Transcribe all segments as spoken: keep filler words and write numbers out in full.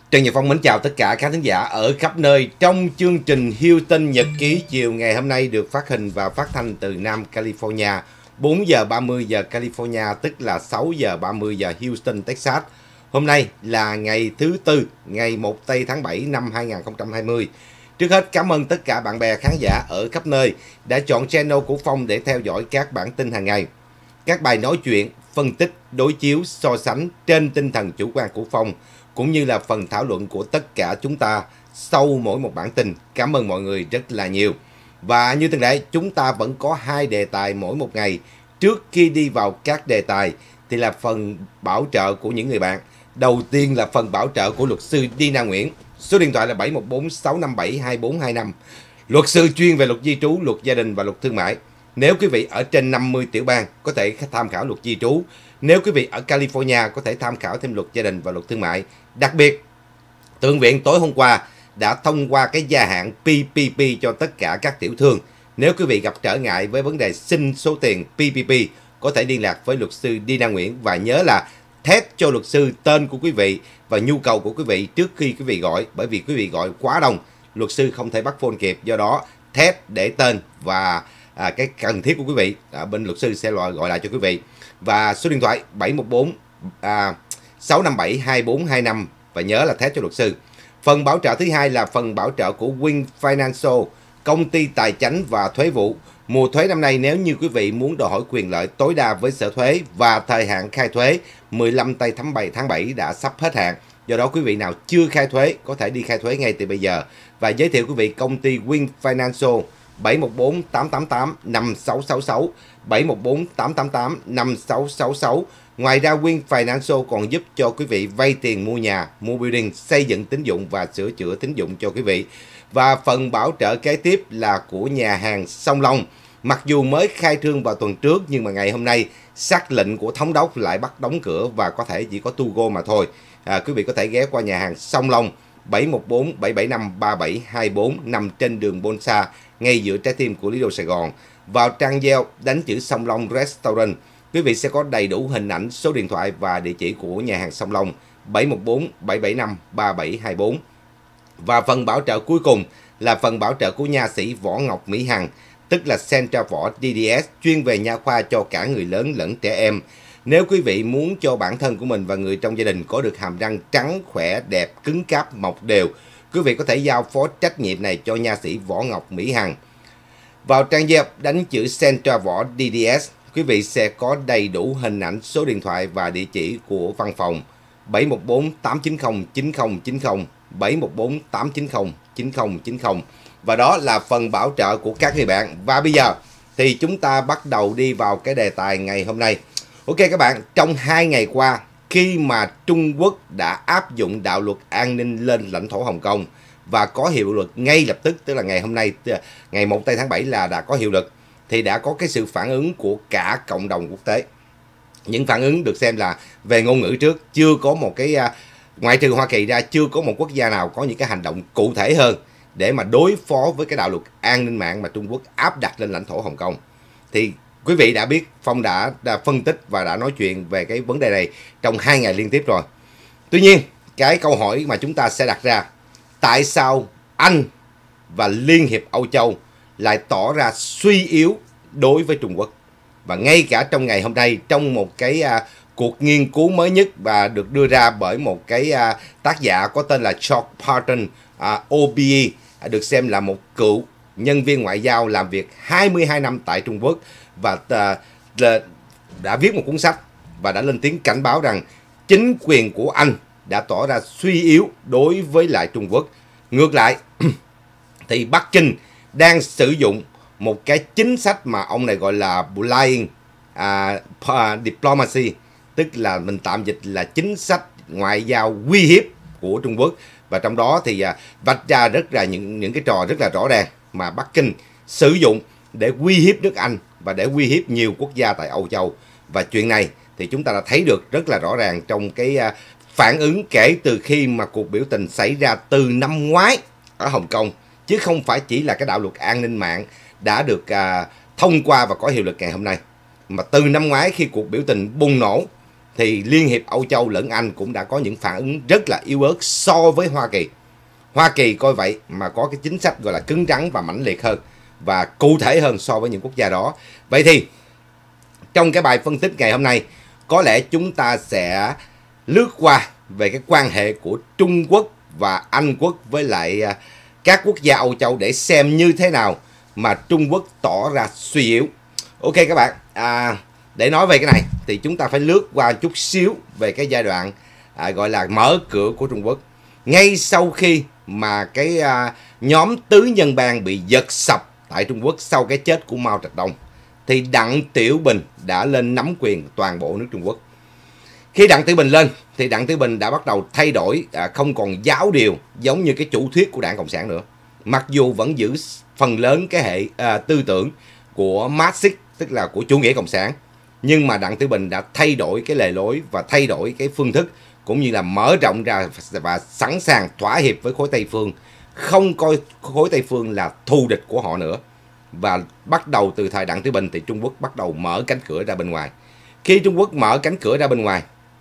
Trần Nhật Phong mến chào tất cả các khán giả ở khắp nơi trong chương trình Houston Nhật ký chiều ngày hôm nay được phát hình và phát thanh từ Nam California, bốn giờ ba mươi giờ California, tức là sáu giờ ba mươi giờ Houston, Texas. Hôm nay là ngày thứ Tư, ngày một tây tháng bảy năm hai nghìn không trăm hai mươi. Trước hết cảm ơn tất cả bạn bè khán giả ở khắp nơi đã chọn channel của Phong để theo dõi các bản tin hàng ngày. Các bài nói chuyện, phân tích, đối chiếu, so sánh trên tinh thần chủ quan của Phong, cũng như là phần thảo luận của tất cả chúng ta sau mỗi một bản tin. Cảm ơn mọi người rất là nhiều. Và như thường lệ, chúng ta vẫn có hai đề tài mỗi một ngày. Trước khi đi vào các đề tài thì là phần bảo trợ của những người bạn. Đầu tiên là phần bảo trợ của luật sư Dina Nguyễn. Số điện thoại là bảy một bốn sáu năm bảy hai bốn hai năm. Luật sư chuyên về luật di trú, luật gia đình và luật thương mại. Nếu quý vị ở trên năm mươi tiểu bang có thể tham khảo luật di trú. Nếu quý vị ở California có thể tham khảo thêm luật gia đình và luật thương mại. Đặc biệt, Thượng viện tối hôm qua đã thông qua cái gia hạn pê pê pê cho tất cả các tiểu thương. Nếu quý vị gặp trở ngại với vấn đề xin số tiền pê pê pê, có thể liên lạc với luật sư Dina Nguyễn. Và nhớ là test cho luật sư tên của quý vị và nhu cầu của quý vị trước khi quý vị gọi. Bởi vì quý vị gọi quá đông, luật sư không thể bắt phone kịp. Do đó, test để tên và à, cái cần thiết của quý vị, à, bên luật sư sẽ gọi lại cho quý vị. Và số điện thoại bảy một bốn sáu năm bảy hai bốn hai năm và nhớ là test cho luật sư. Phần bảo trợ thứ hai là phần bảo trợ của Wing Financial, công ty tài chánh và thuế vụ. Mùa thuế năm nay, nếu như quý vị muốn đòi hỏi quyền lợi tối đa với sở thuế và thời hạn khai thuế mười lăm tây tháng bảy đã sắp hết hạn. Do đó quý vị nào chưa khai thuế có thể đi khai thuế ngay từ bây giờ. Và giới thiệu quý vị công ty Wing Financial bảy một bốn tám tám tám năm sáu sáu sáu, bảy một bốn tám tám tám năm sáu sáu sáu. Ngoài ra, Wing Financial còn giúp cho quý vị vay tiền mua nhà, mua building, xây dựng tín dụng và sửa chữa tín dụng cho quý vị. Và phần bảo trợ kế tiếp là của nhà hàng Sông Long. Mặc dù mới khai trương vào tuần trước nhưng mà ngày hôm nay sắc lệnh của thống đốc lại bắt đóng cửa và có thể chỉ có to go mà thôi. À, quý vị có thể ghé qua nhà hàng Sông Long bảy một bốn bảy bảy năm ba bảy hai bốn nằm trên đường Bonsa, ngay giữa trái tim của Lido Sài Gòn. Vào trang Zalo đánh chữ Sông Long Restaurant, quý vị sẽ có đầy đủ hình ảnh, số điện thoại và địa chỉ của nhà hàng Sông Long bảy một bốn bảy bảy năm ba bảy hai bốn. Và phần bảo trợ cuối cùng là phần bảo trợ của nha sĩ Võ Ngọc Mỹ Hằng, tức là Center for đê đê ét, chuyên về nha khoa cho cả người lớn lẫn trẻ em. Nếu quý vị muốn cho bản thân của mình và người trong gia đình có được hàm răng trắng, khỏe, đẹp, cứng cáp, mọc đều, quý vị có thể giao phó trách nhiệm này cho nha sĩ Võ Ngọc Mỹ Hằng. Vào trang web đánh chữ Center for đê đê ét, quý vị sẽ có đầy đủ hình ảnh, số điện thoại và địa chỉ của văn phòng bảy một bốn tám chín không chín không chín không, bảy một bốn tám chín không chín không chín không. Và đó là phần bảo trợ của các người bạn. Và bây giờ thì chúng ta bắt đầu đi vào cái đề tài ngày hôm nay. Ok các bạn, trong hai ngày qua, khi mà Trung Quốc đã áp dụng đạo luật an ninh lên lãnh thổ Hồng Kông và có hiệu lực ngay lập tức, tức là ngày hôm nay, ngày một tây tháng bảy là đã có hiệu lực, thì đã có cái sự phản ứng của cả cộng đồng quốc tế. Những phản ứng được xem là về ngôn ngữ trước, chưa có một cái, ngoại trừ Hoa Kỳ ra, chưa có một quốc gia nào có những cái hành động cụ thể hơn để mà đối phó với cái đạo luật an ninh mạng mà Trung Quốc áp đặt lên lãnh thổ Hồng Kông. Thì quý vị đã biết, Phong đã, đã phân tích và đã nói chuyện về cái vấn đề này trong hai ngày liên tiếp rồi. Tuy nhiên, cái câu hỏi mà chúng ta sẽ đặt ra, tại sao Anh và Liên hiệp Âu Châu lại tỏ ra suy yếu đối với Trung Quốc? Và ngay cả trong ngày hôm nay, trong một cái uh, cuộc nghiên cứu mới nhất và được đưa ra bởi một cái uh, tác giả có tên là George Barton, uh, o bê e, uh, được xem là một cựu nhân viên ngoại giao làm việc hai mươi hai năm tại Trung Quốc và uh, đã viết một cuốn sách và đã lên tiếng cảnh báo rằng chính quyền của Anh đã tỏ ra suy yếu đối với lại Trung Quốc. Ngược lại thì Bắc Kinh đang sử dụng một cái chính sách mà ông này gọi là Blind uh, Diplomacy, tức là mình tạm dịch là chính sách ngoại giao uy hiếp của Trung Quốc. Và trong đó thì uh, vạch ra rất là những những cái trò rất là rõ ràng mà Bắc Kinh sử dụng để uy hiếp nước Anh và để uy hiếp nhiều quốc gia tại Âu Châu. Và chuyện này thì chúng ta đã thấy được rất là rõ ràng trong cái uh, phản ứng kể từ khi mà cuộc biểu tình xảy ra từ năm ngoái ở Hồng Kông, chứ không phải chỉ là cái đạo luật an ninh mạng đã được à, thông qua và có hiệu lực ngày hôm nay. Mà từ năm ngoái khi cuộc biểu tình bùng nổ thì Liên hiệp Âu Châu lẫn Anh cũng đã có những phản ứng rất là yếu ớt so với Hoa Kỳ. Hoa Kỳ coi vậy mà có cái chính sách gọi là cứng rắn và mãnh liệt hơn và cụ thể hơn so với những quốc gia đó. Vậy thì trong cái bài phân tích ngày hôm nay, có lẽ chúng ta sẽ lướt qua về cái quan hệ của Trung Quốc và Anh quốc với lại các quốc gia Âu Châu để xem như thế nào mà Trung Quốc tỏ ra suy yếu. Ok các bạn, à, để nói về cái này thì chúng ta phải lướt qua chút xíu về cái giai đoạn à, gọi là mở cửa của Trung Quốc. Ngay sau khi mà cái à, nhóm tứ nhân bang bị giật sập tại Trung Quốc sau cái chết của Mao Trạch Đông, thì Đặng Tiểu Bình đã lên nắm quyền toàn bộ nước Trung Quốc. Khi Đặng Tiểu Bình lên thì Đặng Tiểu Bình đã bắt đầu thay đổi, à, không còn giáo điều giống như cái chủ thuyết của Đảng Cộng sản nữa. Mặc dù vẫn giữ phần lớn cái hệ à, tư tưởng của Marxist, tức là của chủ nghĩa cộng sản, nhưng mà Đặng Tiểu Bình đã thay đổi cái lề lối và thay đổi cái phương thức, cũng như là mở rộng ra và sẵn sàng thỏa hiệp với khối Tây phương, không coi khối Tây phương là thù địch của họ nữa. Và bắt đầu từ thời Đặng Tiểu Bình thì Trung Quốc bắt đầu mở cánh cửa ra bên ngoài. Khi Trung Quốc mở cánh cửa ra bên ngoài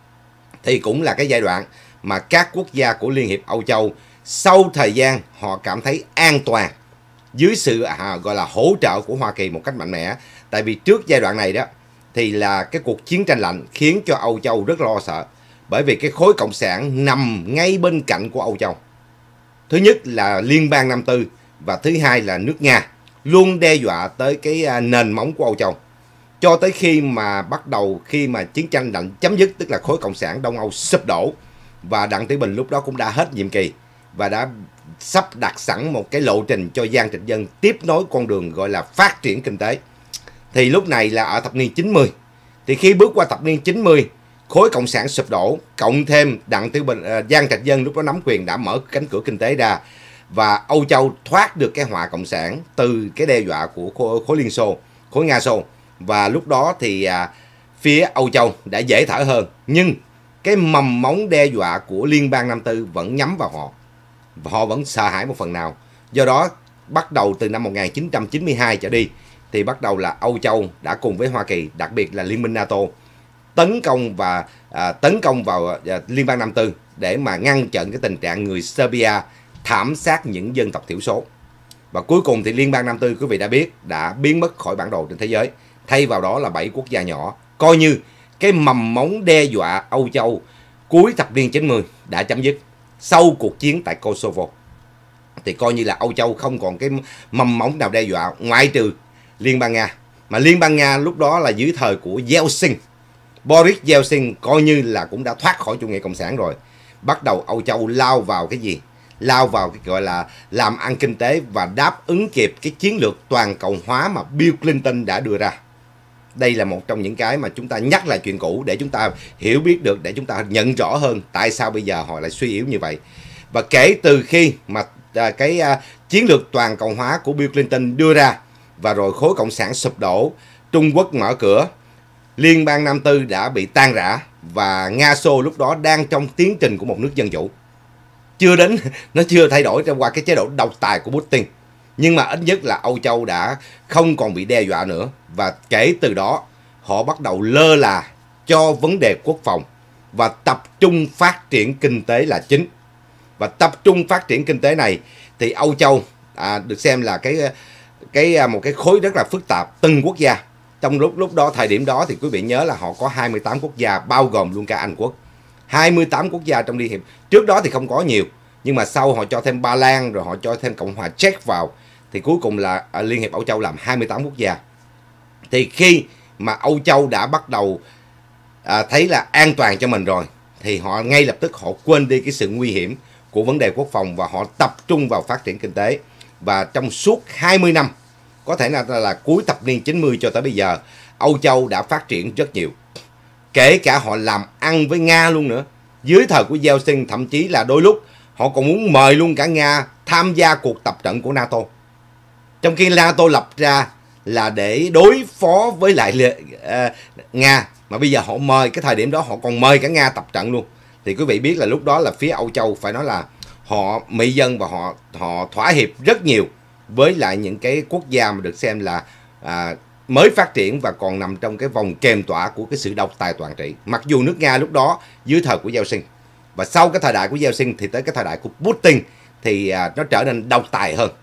thì cũng là cái giai đoạn mà các quốc gia của Liên hiệp Âu Châu sau thời gian họ cảm thấy an toàn dưới sự à, gọi là hỗ trợ của Hoa Kỳ một cách mạnh mẽ. Tại vì trước giai đoạn này đó thì là cái cuộc chiến tranh lạnh khiến cho Âu Châu rất lo sợ, bởi vì cái khối cộng sản nằm ngay bên cạnh của Âu Châu. Thứ nhất là Liên bang Nam Tư và thứ hai là nước Nga luôn đe dọa tới cái nền móng của Âu Châu. Cho tới khi mà bắt đầu khi mà chiến tranh lạnh chấm dứt, tức là khối cộng sản Đông Âu sụp đổ và Đặng Tiểu Bình lúc đó cũng đã hết nhiệm kỳ và đã sắp đặt sẵn một cái lộ trình cho Giang Trạch Dân tiếp nối con đường gọi là phát triển kinh tế. Thì lúc này là ở thập niên chín mươi. Thì khi bước qua thập niên chín mươi, khối cộng sản sụp đổ, cộng thêm Đặng Tiểu Bình, uh, Giang Trạch Dân lúc đó nắm quyền đã mở cánh cửa kinh tế ra, và Âu Châu thoát được cái họa cộng sản từ cái đe dọa của khối, khối Liên Xô, khối Nga Xô. Và lúc đó thì uh, phía Âu Châu đã dễ thở hơn, nhưng cái mầm móng đe dọa của Liên bang Nam Tư vẫn nhắm vào họ. Và họ vẫn sợ hãi một phần nào. Do đó bắt đầu từ năm một nghìn chín trăm chín mươi hai trở đi thì bắt đầu là Âu Châu đã cùng với Hoa Kỳ, đặc biệt là Liên minh NATO, tấn công và à, tấn công vào à, Liên bang Nam Tư để mà ngăn chặn cái tình trạng người Serbia thảm sát những dân tộc thiểu số. Và cuối cùng thì Liên bang Nam Tư, quý vị đã biết, đã biến mất khỏi bản đồ trên thế giới. Thay vào đó là bảy quốc gia nhỏ, coi như cái mầm móng đe dọa Âu Châu cuối thập niên chín mươi đã chấm dứt. Sau cuộc chiến tại Kosovo thì coi như là Âu Châu không còn cái mầm móng nào đe dọa, ngoại trừ Liên bang Nga. Mà Liên bang Nga lúc đó là dưới thời của Yeltsin, Boris Yeltsin coi như là cũng đã thoát khỏi chủ nghĩa cộng sản rồi. Bắt đầu Âu Châu lao vào cái gì? Lao vào cái gọi là làm ăn kinh tế và đáp ứng kịp cái chiến lược toàn cầu hóa mà Bill Clinton đã đưa ra. Đây là một trong những cái mà chúng ta nhắc lại chuyện cũ để chúng ta hiểu biết được, để chúng ta nhận rõ hơn tại sao bây giờ họ lại suy yếu như vậy. Và kể từ khi mà à, cái à, chiến lược toàn cầu hóa của Bill Clinton đưa ra và rồi khối cộng sản sụp đổ, Trung Quốc mở cửa, Liên bang Nam Tư đã bị tan rã và Nga Xô lúc đó đang trong tiến trình của một nước dân chủ. Chưa đến, nó chưa thay đổi qua cái chế độ độc tài của Putin. Nhưng mà ít nhất là Âu Châu đã không còn bị đe dọa nữa. Và kể từ đó họ bắt đầu lơ là cho vấn đề quốc phòng và tập trung phát triển kinh tế là chính. Và tập trung phát triển kinh tế này thì Âu Châu à, được xem là cái cái một cái khối rất là phức tạp, từng quốc gia. Trong lúc lúc đó, thời điểm đó thì quý vị nhớ là họ có hai mươi tám quốc gia, bao gồm luôn cả Anh quốc. hai mươi tám quốc gia trong Liên hiệp. Trước đó thì không có nhiều, nhưng mà sau họ cho thêm Ba Lan, rồi họ cho thêm Cộng hòa Czech vào, thì cuối cùng là Liên hiệp Âu Châu làm hai mươi tám quốc gia. Thì khi mà Âu Châu đã bắt đầu à, thấy là an toàn cho mình rồi, thì họ ngay lập tức họ quên đi cái sự nguy hiểm của vấn đề quốc phòng và họ tập trung vào phát triển kinh tế. Và trong suốt hai mươi năm, có thể là, là cuối thập niên chín mươi cho tới bây giờ, Âu Châu đã phát triển rất nhiều. Kể cả họ làm ăn với Nga luôn nữa. Dưới thời của Yeltsin, thậm chí là đôi lúc họ còn muốn mời luôn cả Nga tham gia cuộc tập trận của NATO. Trong khi NATO lập ra là để đối phó với lại uh, Nga, mà bây giờ họ mời, cái thời điểm đó họ còn mời cả Nga tập trận luôn. Thì quý vị biết là lúc đó là phía Âu Châu phải nói là họ mỹ dân và họ họ thỏa hiệp rất nhiều với lại những cái quốc gia mà được xem là à, mới phát triển và còn nằm trong cái vòng kềm tỏa của cái sự độc tài toàn trị. Mặc dù nước Nga lúc đó dưới thời của Yeltsin, và sau cái thời đại của Yeltsin thì tới cái thời đại của Putin thì à, nó trở nên độc tài hơn.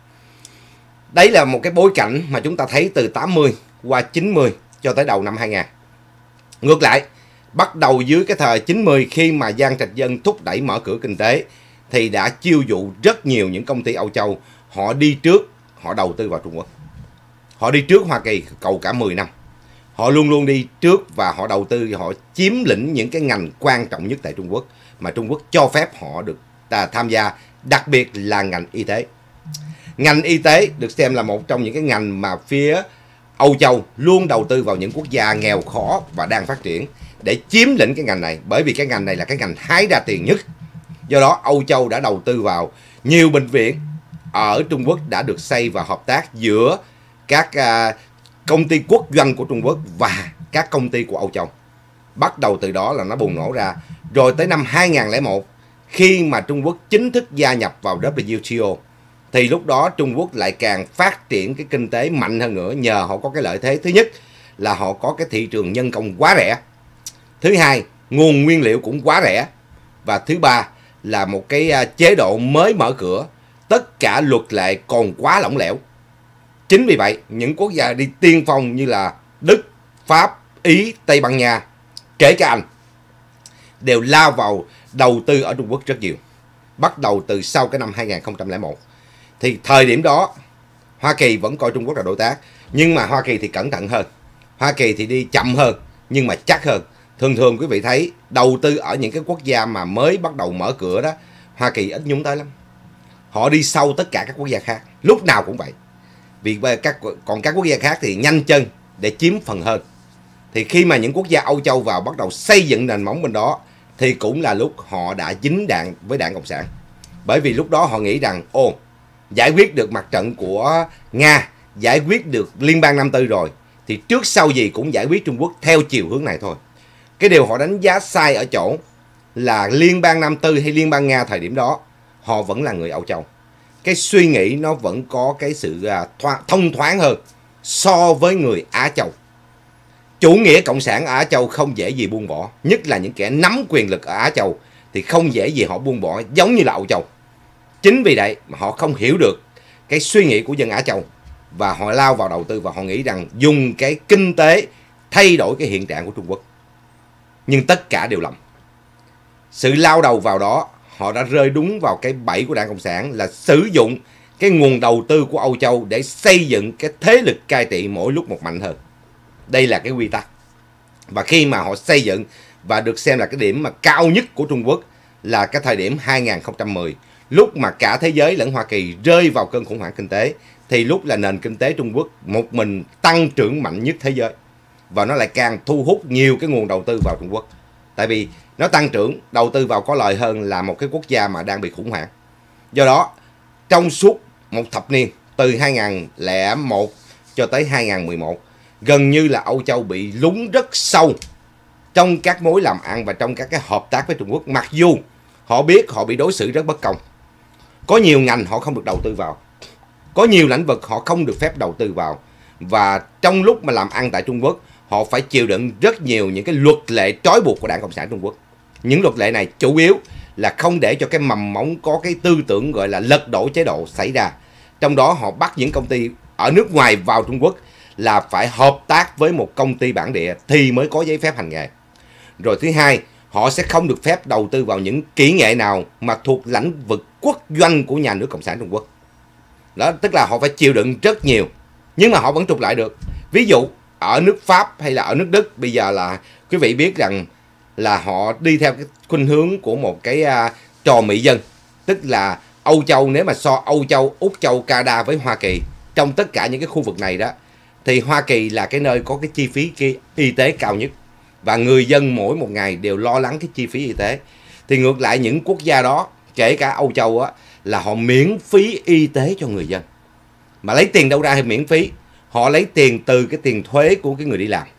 Đấy là một cái bối cảnh mà chúng ta thấy từ tám mươi qua chín mươi cho tới đầu năm hai nghìn. Ngược lại, bắt đầu dưới cái thời chín mươi, khi mà Giang Trạch Dân thúc đẩy mở cửa kinh tế thì đã chiêu dụ rất nhiều những công ty Âu Châu, họ đi trước, họ đầu tư vào Trung Quốc. Họ đi trước Hoa Kỳ cầu cả mười năm. Họ luôn luôn đi trước và họ đầu tư, họ chiếm lĩnh những cái ngành quan trọng nhất tại Trung Quốc mà Trung Quốc cho phép họ được à, tham gia, đặc biệt là ngành y tế. Ngành y tế được xem là một trong những cái ngành mà phía Âu Châu luôn đầu tư vào những quốc gia nghèo khó và đang phát triển để chiếm lĩnh cái ngành này, bởi vì cái ngành này là cái ngành hái ra tiền nhất. Do đó Âu Châu đã đầu tư vào nhiều bệnh viện ở Trung Quốc đã được xây và hợp tác giữa các à, công ty quốc doanh của Trung Quốc và các công ty của Âu Châu. Bắt đầu từ đó là nó bùng nổ ra. Rồi tới năm hai nghìn không trăm lẻ một, khi mà Trung Quốc chính thức gia nhập vào W T O, thì lúc đó Trung Quốc lại càng phát triển cái kinh tế mạnh hơn nữa, nhờ họ có cái lợi thế. Thứ nhất là họ có cái thị trường nhân công quá rẻ. Thứ hai, nguồn nguyên liệu cũng quá rẻ. Và thứ ba là một cái chế độ mới mở cửa, tất cả luật lệ còn quá lỏng lẻo. Chính vì vậy, những quốc gia đi tiên phong như là Đức, Pháp, Ý, Tây Ban Nha, kể cả Anh, đều lao vào đầu tư ở Trung Quốc rất nhiều. Bắt đầu từ sau cái năm hai nghìn không trăm lẻ một. Thì thời điểm đó, Hoa Kỳ vẫn coi Trung Quốc là đối tác. Nhưng mà Hoa Kỳ thì cẩn thận hơn. Hoa Kỳ thì đi chậm hơn, nhưng mà chắc hơn. Thường thường quý vị thấy, đầu tư ở những cái quốc gia mà mới bắt đầu mở cửa đó, Hoa Kỳ ít nhúng tới lắm. Họ đi sau tất cả các quốc gia khác, lúc nào cũng vậy. Vì các, còn các quốc gia khác thì nhanh chân để chiếm phần hơn. Thì khi mà những quốc gia Âu Châu vào bắt đầu xây dựng nền móng bên đó, thì cũng là lúc họ đã dính đạn với Đảng Cộng sản. Bởi vì lúc đó họ nghĩ rằng, ồ, giải quyết được mặt trận của Nga, giải quyết được Liên bang Nam Tư rồi, thì trước sau gì cũng giải quyết Trung Quốc theo chiều hướng này thôi. Cái điều họ đánh giá sai ở chỗ là Liên bang Nam Tư hay Liên bang Nga thời điểm đó, họ vẫn là người Âu Châu. Cái suy nghĩ nó vẫn có cái sự thông thoáng hơn so với người Á Châu. Chủ nghĩa cộng sản ở Á Châu không dễ gì buông bỏ, nhất là những kẻ nắm quyền lực ở Á Châu thì không dễ gì họ buông bỏ giống như là Âu Châu. Chính vì vậy mà họ không hiểu được cái suy nghĩ của dân Á Châu và họ lao vào đầu tư và họ nghĩ rằng dùng cái kinh tế thay đổi cái hiện trạng của Trung Quốc. Nhưng tất cả đều lầm. Sự lao đầu vào đó, họ đã rơi đúng vào cái bẫy của Đảng Cộng sản là sử dụng cái nguồn đầu tư của Âu Châu để xây dựng cái thế lực cai trị mỗi lúc một mạnh hơn. Đây là cái quy tắc. Và khi mà họ xây dựng và được xem là cái điểm mà cao nhất của Trung Quốc là cái thời điểm hai nghìn không trăm mười, lúc mà cả thế giới lẫn Hoa Kỳ rơi vào cơn khủng hoảng kinh tế, thì lúc là nền kinh tế Trung Quốc một mình tăng trưởng mạnh nhất thế giới. Và nó lại càng thu hút nhiều cái nguồn đầu tư vào Trung Quốc. Tại vì nó tăng trưởng, đầu tư vào có lợi hơn là một cái quốc gia mà đang bị khủng hoảng. Do đó, trong suốt một thập niên, từ hai nghìn không trăm lẻ một cho tới hai nghìn không trăm mười một, gần như là Âu Châu bị lún rất sâu trong các mối làm ăn và trong các cái hợp tác với Trung Quốc. Mặc dù họ biết họ bị đối xử rất bất công. Có nhiều ngành họ không được đầu tư vào. Có nhiều lĩnh vực họ không được phép đầu tư vào. Và trong lúc mà làm ăn tại Trung Quốc, họ phải chịu đựng rất nhiều những cái luật lệ trói buộc của Đảng Cộng sản Trung Quốc. Những luật lệ này chủ yếu là không để cho cái mầm móng có cái tư tưởng gọi là lật đổ chế độ xảy ra. Trong đó họ bắt những công ty ở nước ngoài vào Trung Quốc là phải hợp tác với một công ty bản địa thì mới có giấy phép hành nghề. Rồi thứ hai, họ sẽ không được phép đầu tư vào những kỹ nghệ nào mà thuộc lĩnh vực quốc doanh của nhà nước Cộng sản Trung Quốc. Đó, tức là họ phải chịu đựng rất nhiều, nhưng mà họ vẫn trục lại được. Ví dụ, ở nước Pháp hay là ở nước Đức, bây giờ là quý vị biết rằng là họ đi theo cái khuynh hướng của một cái uh, trò mỹ dân. Tức là Âu Châu, nếu mà so Âu Châu, Úc Châu, Canada với Hoa Kỳ, trong tất cả những cái khu vực này đó, thì Hoa Kỳ là cái nơi có cái chi phí y tế cao nhất. Và người dân mỗi một ngày đều lo lắng cái chi phí y tế. Thì ngược lại những quốc gia đó, kể cả Âu Châu á, là họ miễn phí y tế cho người dân. Mà lấy tiền đâu ra thì miễn phí? Họ lấy tiền từ cái tiền thuế của cái người đi làm.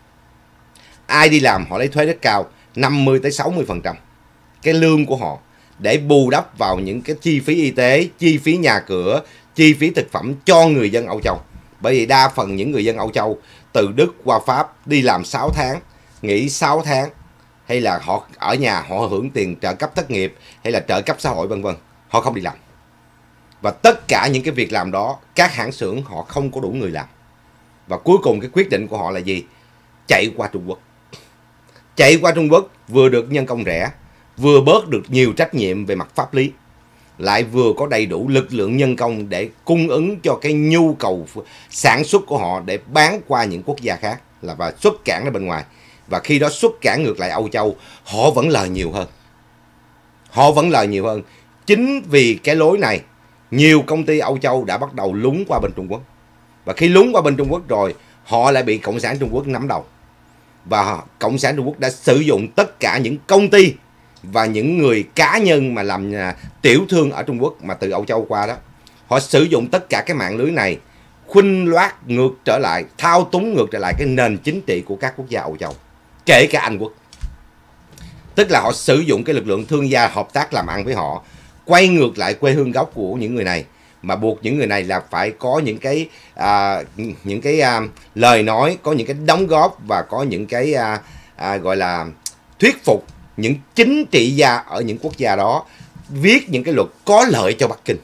Ai đi làm họ lấy thuế rất cao, năm mươi tới sáu mươi phần trăm cái lương của họ, để bù đắp vào những cái chi phí y tế, chi phí nhà cửa, chi phí thực phẩm cho người dân Âu Châu. Bởi vì đa phần những người dân Âu Châu từ Đức qua Pháp đi làm sáu tháng, nghỉ sáu tháng, hay là họ ở nhà họ hưởng tiền trợ cấp thất nghiệp hay là trợ cấp xã hội vân vân, họ không đi làm. Và tất cả những cái việc làm đó các hãng xưởng họ không có đủ người làm. Và cuối cùng cái quyết định của họ là gì? Chạy qua Trung Quốc. Chạy qua Trung Quốc vừa được nhân công rẻ, vừa bớt được nhiều trách nhiệm về mặt pháp lý, lại vừa có đầy đủ lực lượng nhân công để cung ứng cho cái nhu cầu sản xuất của họ để bán qua những quốc gia khác là và xuất cảng ra bên ngoài. Và khi đó xuất cảng ngược lại Âu Châu, họ vẫn lời nhiều hơn. Họ vẫn lời nhiều hơn. Chính vì cái lối này, nhiều công ty Âu Châu đã bắt đầu lún qua bên Trung Quốc. Và khi lún qua bên Trung Quốc rồi, họ lại bị Cộng sản Trung Quốc nắm đầu. Và Cộng sản Trung Quốc đã sử dụng tất cả những công ty và những người cá nhân mà làm tiểu thương ở Trung Quốc mà từ Âu Châu qua đó. Họ sử dụng tất cả cái mạng lưới này khuynh loát ngược trở lại, thao túng ngược trở lại cái nền chính trị của các quốc gia Âu Châu, kể cả Anh Quốc. Tức là họ sử dụng cái lực lượng thương gia hợp tác làm ăn với họ, quay ngược lại quê hương gốc của những người này, mà buộc những người này là phải có những cái à, những cái à, lời nói, có những cái đóng góp và có những cái à, à, gọi là thuyết phục những chính trị gia ở những quốc gia đó viết những cái luật có lợi cho Bắc Kinh.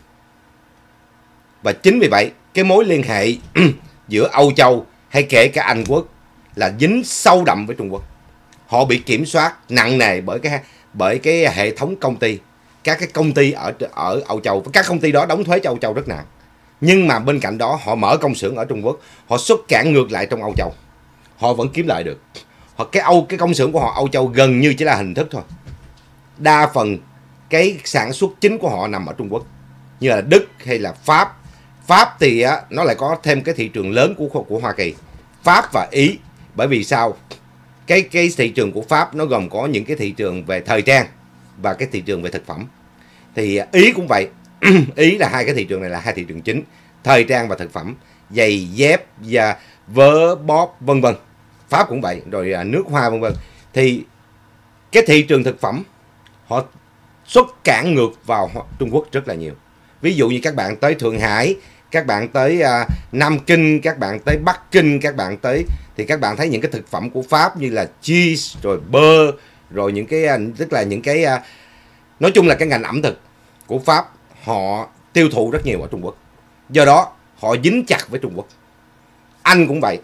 Và chính vì vậy cái mối liên hệ giữa Âu Châu hay kể cả Anh Quốc là dính sâu đậm với Trung Quốc. Họ bị kiểm soát nặng nề bởi cái bởi cái hệ thống công ty, các cái công ty ở ở Âu Châu. Các công ty đó đóng thuế cho Âu Châu rất nặng. Nhưng mà bên cạnh đó họ mở công xưởng ở Trung Quốc, họ xuất cảng ngược lại trong Âu Châu, họ vẫn kiếm lợi được. Họ cái Âu cái công xưởng của họ Âu Châu gần như chỉ là hình thức thôi. Đa phần cái sản xuất chính của họ nằm ở Trung Quốc, như là Đức hay là Pháp. Pháp thì á, nó lại có thêm cái thị trường lớn của của Hoa Kỳ, Pháp và Ý. Bởi vì sao? Cái cái thị trường của Pháp nó gồm có những cái thị trường về thời trang và cái thị trường về thực phẩm. Thì Ý cũng vậy. Ý là hai cái thị trường này là hai thị trường chính, thời trang và thực phẩm, giày dép và vớ bóp vân vân. Pháp cũng vậy, rồi nước hoa vân vân. Thì cái thị trường thực phẩm họ xuất cảng ngược vào Trung Quốc rất là nhiều. Ví dụ như các bạn tới Thượng Hải, các bạn tới uh, Nam Kinh, các bạn tới Bắc Kinh, các bạn tới thì các bạn thấy những cái thực phẩm của Pháp như là cheese, rồi bơ, rồi những cái uh, tức là những cái uh, nói chung là cái ngành ẩm thực của Pháp họ tiêu thụ rất nhiều ở Trung Quốc. Do đó họ dính chặt với Trung Quốc. Anh cũng vậy.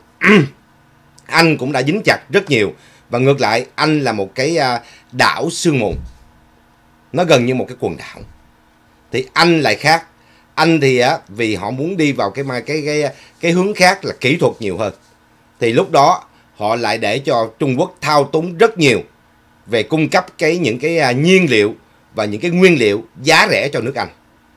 Anh cũng đã dính chặt rất nhiều. Và ngược lại, Anh là một cái uh, đảo sương mù, nó gần như một cái quần đảo. Thì Anh lại khác. Anh thì á, vì họ muốn đi vào cái, cái cái cái hướng khác là kỹ thuật nhiều hơn. Thì lúc đó họ lại để cho Trung Quốc thao túng rất nhiều về cung cấp cái những cái nhiên liệu và những cái nguyên liệu giá rẻ cho nước Anh.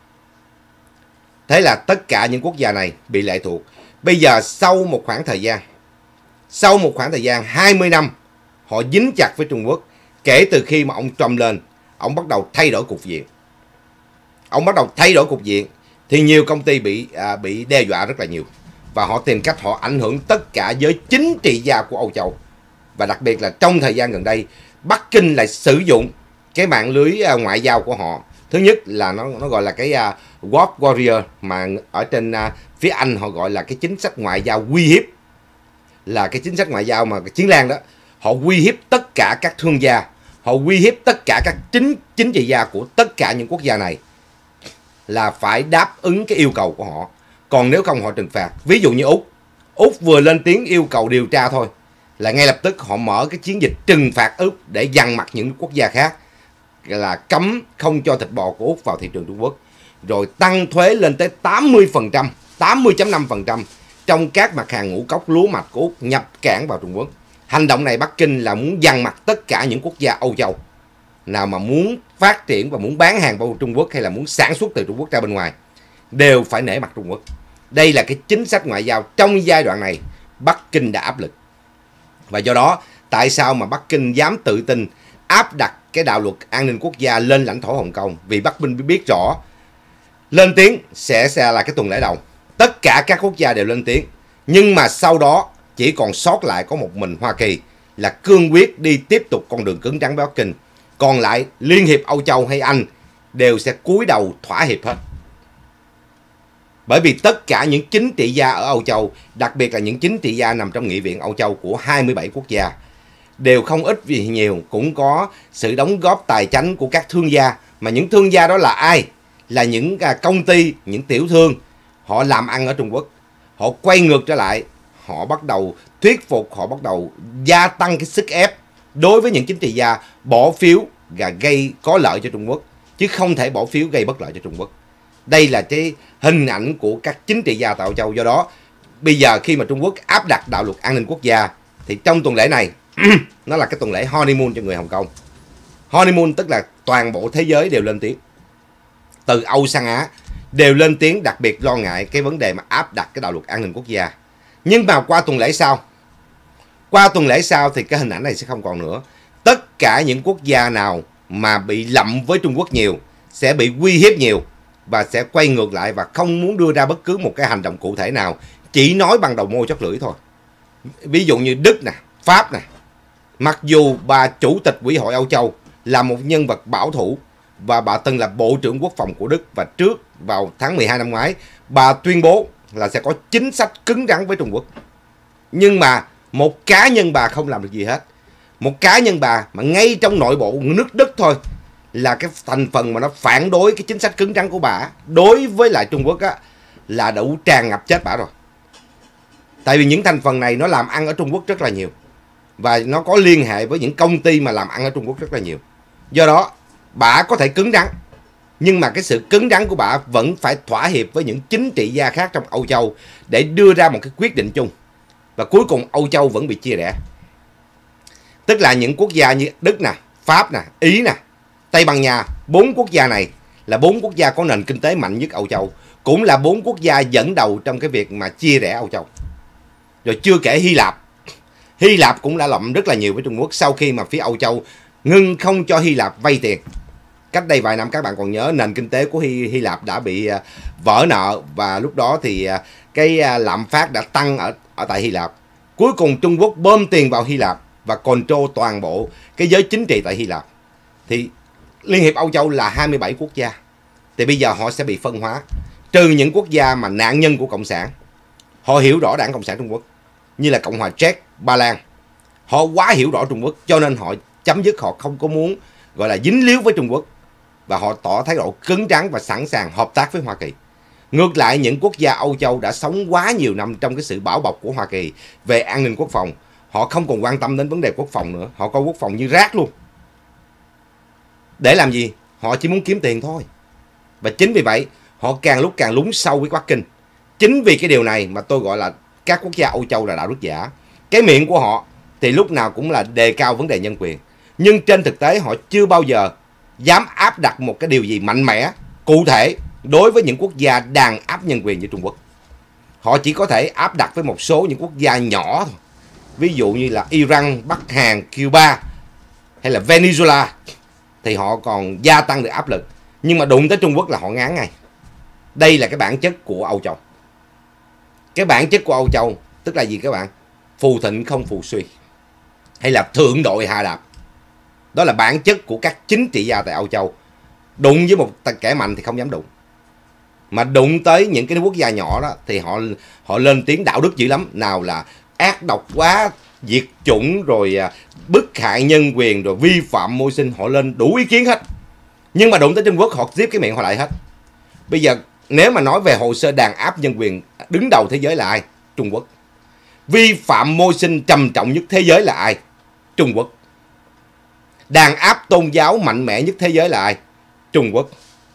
Thế là tất cả những quốc gia này bị lệ thuộc. Bây giờ sau một khoảng thời gian, sau một khoảng thời gian hai mươi năm, họ dính chặt với Trung Quốc. Kể từ khi mà ông Trump lên, ông bắt đầu thay đổi cục diện. Ông bắt đầu thay đổi cục diện thì nhiều công ty bị à, bị đe dọa rất là nhiều. Và họ tìm cách họ ảnh hưởng tất cả giới chính trị gia của Âu Châu. Và đặc biệt là trong thời gian gần đây, Bắc Kinh lại sử dụng cái mạng lưới à, ngoại giao của họ. Thứ nhất là nó nó gọi là cái à, War Warrior, mà ở trên à, phía Anh họ gọi là cái chính sách ngoại giao uy hiếp. Là cái chính sách ngoại giao mà cái chiến lan đó, họ uy hiếp tất cả các thương gia, họ uy hiếp tất cả các chính chính trị gia của tất cả những quốc gia này là phải đáp ứng cái yêu cầu của họ. Còn nếu không họ trừng phạt. Ví dụ như Úc, Úc vừa lên tiếng yêu cầu điều tra thôi là ngay lập tức họ mở cái chiến dịch trừng phạt Úc để dằn mặt những quốc gia khác, là cấm không cho thịt bò của Úc vào thị trường Trung Quốc, rồi tăng thuế lên tới tám mươi phần trăm, tám mươi phẩy năm phần trăm trong các mặt hàng ngũ cốc lúa mạch của Úc nhập cảng vào Trung Quốc. Hành động này Bắc Kinh là muốn dằn mặt tất cả những quốc gia Âu Châu nào mà muốn phát triển và muốn bán hàng vào Trung Quốc hay là muốn sản xuất từ Trung Quốc ra bên ngoài đều phải nể mặt Trung Quốc. Đây là cái chính sách ngoại giao trong giai đoạn này Bắc Kinh đã áp lực. Và do đó tại sao mà Bắc Kinh dám tự tin áp đặt cái đạo luật an ninh quốc gia lên lãnh thổ Hồng Kông? Vì Bắc Kinh biết rõ lên tiếng sẽ, sẽ là cái tuần lễ đầu. Tất cả các quốc gia đều lên tiếng. Nhưng mà sau đó chỉ còn sót lại có một mình Hoa Kỳ là cương quyết đi tiếp tục con đường cứng rắn với Bắc Kinh. Còn lại Liên hiệp Âu Châu hay Anh đều sẽ cúi đầu thỏa hiệp hết. Bởi vì tất cả những chính trị gia ở Âu Châu, đặc biệt là những chính trị gia nằm trong Nghị viện Âu Châu của hai mươi bảy quốc gia, đều không ít vì nhiều cũng có sự đóng góp tài chánh của các thương gia. Mà những thương gia đó là ai? Là những công ty, những tiểu thương. Họ làm ăn ở Trung Quốc. Họ quay ngược trở lại, họ bắt đầu thuyết phục, họ bắt đầu gia tăng cái sức ép đối với những chính trị gia bỏ phiếu và gây có lợi cho Trung Quốc, chứ không thể bỏ phiếu gây bất lợi cho Trung Quốc. Đây là cái hình ảnh của các chính trị gia tại Âu Châu. Do đó bây giờ khi mà Trung Quốc áp đặt đạo luật an ninh quốc gia, thì trong tuần lễ này nó là cái tuần lễ honeymoon cho người Hồng Kông. Honeymoon tức là toàn bộ thế giới đều lên tiếng, từ Âu sang Á đều lên tiếng, đặc biệt lo ngại cái vấn đề mà áp đặt cái đạo luật an ninh quốc gia. Nhưng mà qua tuần lễ sau, qua tuần lễ sau thì cái hình ảnh này sẽ không còn nữa. Tất cả những quốc gia nào mà bị lậm với Trung Quốc nhiều sẽ bị uy hiếp nhiều và sẽ quay ngược lại và không muốn đưa ra bất cứ một cái hành động cụ thể nào, chỉ nói bằng đầu môi chót lưỡi thôi. Ví dụ như Đức nè, Pháp nè. Mặc dù bà chủ tịch Ủy hội Âu Châu là một nhân vật bảo thủ và bà từng là Bộ trưởng Quốc phòng của Đức, và trước vào tháng mười hai năm ngoái bà tuyên bố là sẽ có chính sách cứng rắn với Trung Quốc. Nhưng mà một cá nhân bà không làm được gì hết. Một cá nhân bà mà ngay trong nội bộ nước Đức thôi là cái thành phần mà nó phản đối cái chính sách cứng rắn của bà đối với lại Trung Quốc á, là đủ tràn ngập chết bà rồi. Tại vì những thành phần này nó làm ăn ở Trung Quốc rất là nhiều, và nó có liên hệ với những công ty mà làm ăn ở Trung Quốc rất là nhiều. Do đó bà có thể cứng rắn, nhưng mà cái sự cứng rắn của bà vẫn phải thỏa hiệp với những chính trị gia khác trong Âu Châu để đưa ra một cái quyết định chung. Và cuối cùng Âu Châu vẫn bị chia rẽ. Tức là những quốc gia như Đức nè, Pháp nè, Ý nè, Tây Ban Nha, bốn quốc gia này là bốn quốc gia có nền kinh tế mạnh nhất Âu Châu, cũng là bốn quốc gia dẫn đầu trong cái việc mà chia rẽ Âu Châu. Rồi chưa kể Hy Lạp. Hy Lạp cũng đã lậm rất là nhiều với Trung Quốc sau khi mà phía Âu Châu ngưng không cho Hy Lạp vay tiền. Cách đây vài năm các bạn còn nhớ nền kinh tế của Hy, Hy Lạp đã bị uh, vỡ nợ, và lúc đó thì uh, cái uh, lạm phát đã tăng ở, ở tại Hy Lạp. Cuối cùng Trung Quốc bơm tiền vào Hy Lạp và control toàn bộ cái giới chính trị tại Hy Lạp. Thì Liên hiệp Âu Châu là hai mươi bảy quốc gia. Thì bây giờ họ sẽ bị phân hóa, trừ những quốc gia mà nạn nhân của Cộng sản. Họ hiểu rõ Đảng Cộng sản Trung Quốc, như là Cộng hòa Czech, Ba Lan. Họ quá hiểu rõ Trung Quốc, cho nên họ chấm dứt, họ không có muốn gọi là dính líu với Trung Quốc, và họ tỏ thái độ cứng rắn và sẵn sàng hợp tác với Hoa Kỳ. Ngược lại, những quốc gia Âu Châu đã sống quá nhiều năm trong cái sự bảo bọc của Hoa Kỳ về an ninh quốc phòng, họ không còn quan tâm đến vấn đề quốc phòng nữa. Họ coi quốc phòng như rác luôn. Để làm gì? Họ chỉ muốn kiếm tiền thôi. Và chính vì vậy họ càng lúc càng lún sâu với Bắc Kinh. Chính vì cái điều này mà tôi gọi là các quốc gia Âu Châu là đạo đức giả. Cái miệng của họ thì lúc nào cũng là đề cao vấn đề nhân quyền, nhưng trên thực tế họ chưa bao giờ dám áp đặt một cái điều gì mạnh mẽ, cụ thể đối với những quốc gia đàn áp nhân quyền như Trung Quốc. Họ chỉ có thể áp đặt với một số những quốc gia nhỏ thôi. Ví dụ như là Iran, Bắc Hàn, Cuba hay là Venezuela thì họ còn gia tăng được áp lực. Nhưng mà đụng tới Trung Quốc là họ ngán ngay. Đây là cái bản chất của Âu Châu. Cái bản chất của Âu Châu tức là gì các bạn? Phù thịnh không phù suy, hay là thượng đội hạ đạp. Đó là bản chất của các chính trị gia tại Âu Châu. Đụng với một kẻ mạnh thì không dám đụng, mà đụng tới những cái quốc gia nhỏ đó thì họ họ lên tiếng đạo đức dữ lắm. Nào là ác độc quá, diệt chủng, rồi bức hại nhân quyền, rồi vi phạm môi sinh, họ lên đủ ý kiến hết. Nhưng mà đụng tới Trung Quốc họ giết cái miệng họ lại hết. Bây giờ nếu mà nói về hồ sơ đàn áp nhân quyền đứng đầu thế giới là ai? Trung Quốc. Vi phạm môi sinh trầm trọng nhất thế giới là ai? Trung Quốc. Đàn áp tôn giáo mạnh mẽ nhất thế giới là ai? Trung Quốc.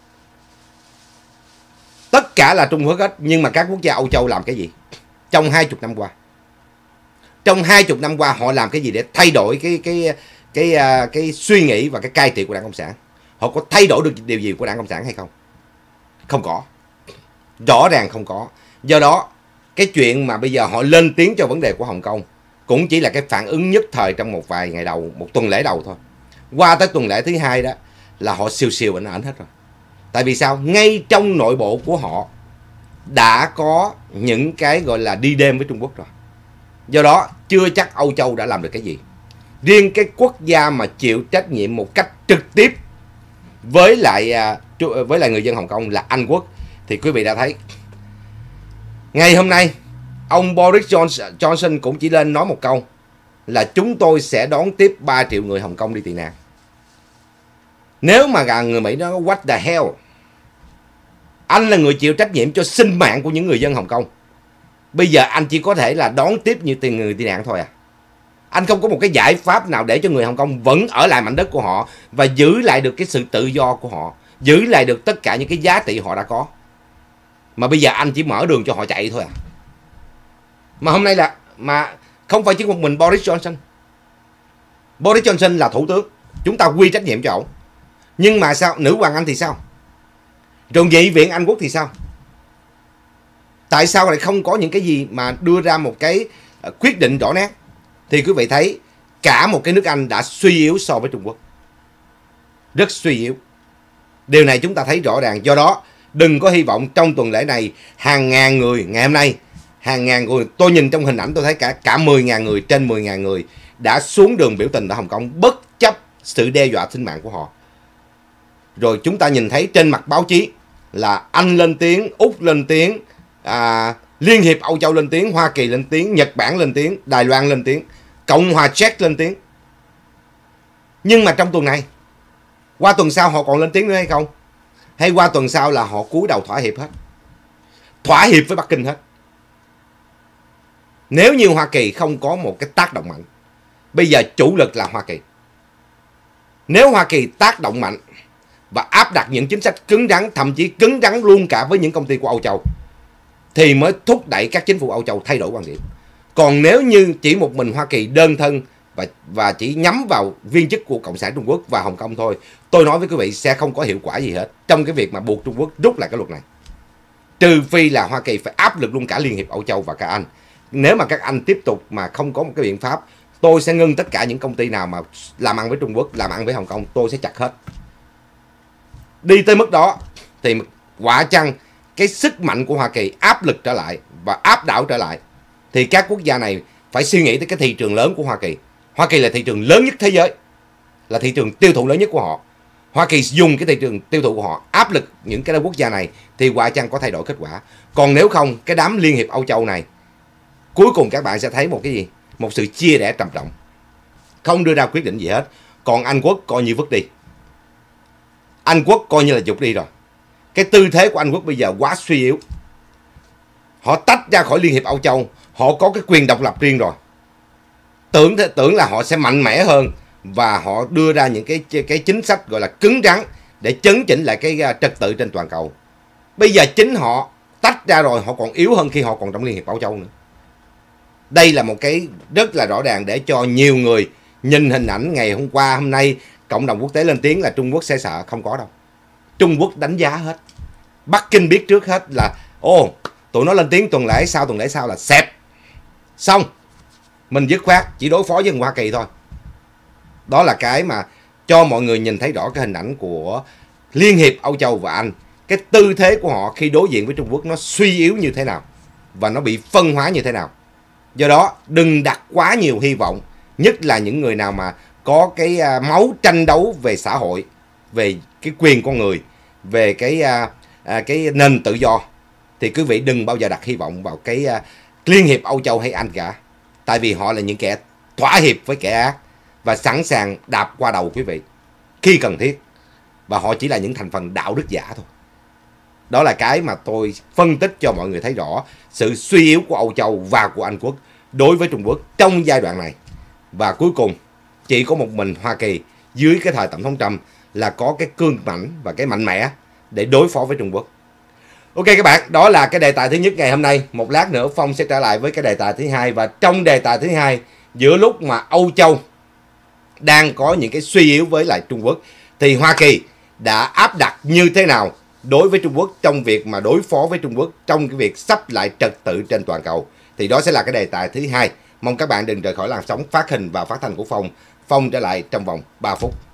Tất cả là Trung Quốc hết. Nhưng mà các quốc gia Âu Châu làm cái gì? Trong hai mươi năm qua. Trong hai mươi năm qua họ làm cái gì để thay đổi cái cái cái cái, cái suy nghĩ và cái cai trị của Đảng Cộng sản? Họ có thay đổi được điều gì của Đảng Cộng sản hay không? Không có. Rõ ràng không có. Do đó cái chuyện mà bây giờ họ lên tiếng cho vấn đề của Hồng Kông cũng chỉ là cái phản ứng nhất thời trong một vài ngày đầu, một tuần lễ đầu thôi. Qua tới tuần lễ thứ hai đó là họ siêu siêu ảnh ảnh hết rồi. Tại vì sao? Ngay trong nội bộ của họ đã có những cái gọi là đi đêm với Trung Quốc rồi. Do đó chưa chắc Âu Châu đã làm được cái gì. Riêng cái quốc gia mà chịu trách nhiệm một cách trực tiếp với lại với lại người dân Hồng Kông là Anh Quốc, thì quý vị đã thấy Ngày hôm nay, ông Boris Johnson cũng chỉ lên nói một câu là chúng tôi sẽ đón tiếp ba triệu người Hồng Kông đi tị nạn. Nếu mà người Mỹ nói what the hell, anh là người chịu trách nhiệm cho sinh mạng của những người dân Hồng Kông. Bây giờ anh chỉ có thể là đón tiếp như tiền người tị nạn thôi à. Anh không có một cái giải pháp nào để cho người Hồng Kông vẫn ở lại mảnh đất của họ và giữ lại được cái sự tự do của họ, giữ lại được tất cả những cái giá trị họ đã có. Mà bây giờ anh chỉ mở đường cho họ chạy thôi à. Mà hôm nay là mà không phải chỉ một mình Boris Johnson. Boris Johnson là thủ tướng, chúng ta quy trách nhiệm cho ổng. Nhưng mà sao, nữ hoàng Anh thì sao? Rồi nghị viện Anh Quốc thì sao? Tại sao lại không có những cái gì mà đưa ra một cái quyết định rõ nét? Thì quý vị thấy cả một cái nước Anh đã suy yếu so với Trung Quốc. Rất suy yếu. Điều này chúng ta thấy rõ ràng. Do đó đừng có hy vọng trong tuần lễ này hàng ngàn người, ngày hôm nay hàng ngàn người, tôi nhìn trong hình ảnh tôi thấy cả cả mười nghìn người, trên mười nghìn người đã xuống đường biểu tình ở Hồng Kông bất chấp sự đe dọa sinh mạng của họ. Rồi chúng ta nhìn thấy trên mặt báo chí là Anh lên tiếng, Úc lên tiếng, à, Liên hiệp Âu Châu lên tiếng, Hoa Kỳ lên tiếng, Nhật Bản lên tiếng, Đài Loan lên tiếng, Cộng hòa Czech lên tiếng. Nhưng mà trong tuần này, qua tuần sau họ còn lên tiếng nữa hay không? Hay qua tuần sau là họ cúi đầu thỏa hiệp hết? Thỏa hiệp với Bắc Kinh hết. Nếu như Hoa Kỳ không có một cái tác động mạnh, bây giờ chủ lực là Hoa Kỳ. Nếu Hoa Kỳ tác động mạnh và áp đặt những chính sách cứng rắn, thậm chí cứng rắn luôn cả với những công ty của Âu Châu, thì mới thúc đẩy các chính phủ Âu Châu thay đổi quan điểm. Còn nếu như chỉ một mình Hoa Kỳ đơn thân và, và chỉ nhắm vào viên chức của Cộng sản Trung Quốc và Hồng Kông thôi, tôi nói với quý vị sẽ không có hiệu quả gì hết trong cái việc mà buộc Trung Quốc rút lại cái luật này. Trừ phi là Hoa Kỳ phải áp lực luôn cả Liên hiệp Âu Châu và cả Anh. Nếu mà các anh tiếp tục mà không có một cái biện pháp, tôi sẽ ngưng tất cả những công ty nào mà làm ăn với Trung Quốc, làm ăn với Hồng Kông, tôi sẽ chặt hết. Đi tới mức đó thì quả chăng cái sức mạnh của Hoa Kỳ áp lực trở lại và áp đảo trở lại, thì các quốc gia này phải suy nghĩ tới cái thị trường lớn của Hoa Kỳ. Hoa Kỳ là thị trường lớn nhất thế giới, là thị trường tiêu thụ lớn nhất của họ. Hoa Kỳ dùng cái thị trường tiêu thụ của họ áp lực những cái quốc gia này thì quả chăng có thay đổi kết quả. Còn nếu không, cái đám Liên hiệp Âu Châu này cuối cùng các bạn sẽ thấy một cái gì? Một sự chia rẽ trầm trọng, không đưa ra quyết định gì hết. Còn Anh Quốc coi như vứt đi. Anh Quốc coi như là dục đi rồi. Cái tư thế của Anh Quốc bây giờ quá suy yếu. Họ tách ra khỏi Liên hiệp Âu Châu, họ có cái quyền độc lập riêng rồi. Tưởng tưởng là họ sẽ mạnh mẽ hơn và họ đưa ra những cái cái chính sách gọi là cứng rắn để chấn chỉnh lại cái trật tự trên toàn cầu. Bây giờ chính họ tách ra rồi, họ còn yếu hơn khi họ còn trong Liên hiệp Âu Châu nữa. Đây là một cái rất là rõ ràng để cho nhiều người nhìn hình ảnh ngày hôm qua, hôm nay cộng đồng quốc tế lên tiếng là Trung Quốc sẽ sợ. Không có đâu. Trung Quốc đánh giá hết. Bắc Kinh biết trước hết là ô, tụi nó lên tiếng tuần lễ sau, tuần lễ sau là xẹp. Xong. Mình dứt khoát chỉ đối phó với Hoa Kỳ thôi. Đó là cái mà cho mọi người nhìn thấy rõ cái hình ảnh của Liên hiệp Âu Châu và Anh. Cái tư thế của họ khi đối diện với Trung Quốc nó suy yếu như thế nào và nó bị phân hóa như thế nào. Do đó đừng đặt quá nhiều hy vọng, nhất là những người nào mà có cái uh, máu tranh đấu về xã hội, về cái quyền con người, về cái uh, uh, cái nền tự do, thì quý vị đừng bao giờ đặt hy vọng vào cái uh, Liên hiệp Âu Châu hay Anh cả. Tại vì họ là những kẻ thỏa hiệp với kẻ ác và sẵn sàng đạp qua đầu quý vị khi cần thiết. Và họ chỉ là những thành phần đạo đức giả thôi. Đó là cái mà tôi phân tích cho mọi người thấy rõ sự suy yếu của Âu Châu và của Anh Quốc đối với Trung Quốc trong giai đoạn này. Và cuối cùng chỉ có một mình Hoa Kỳ dưới cái thời Tổng thống Trump là có cái cương mãnh và cái mạnh mẽ để đối phó với Trung Quốc. Ok các bạn, đó là cái đề tài thứ nhất ngày hôm nay. Một lát nữa Phong sẽ trở lại với cái đề tài thứ hai. Và trong đề tài thứ hai, giữa lúc mà Âu Châu đang có những cái suy yếu với lại Trung Quốc, thì Hoa Kỳ đã áp đặt như thế nào đối với Trung Quốc trong việc mà đối phó với Trung Quốc trong cái việc sắp lại trật tự trên toàn cầu. Thì đó sẽ là cái đề tài thứ hai. Mong các bạn đừng rời khỏi làn sóng phát hình và phát thanh của Phong. Phong trở lại trong vòng ba phút.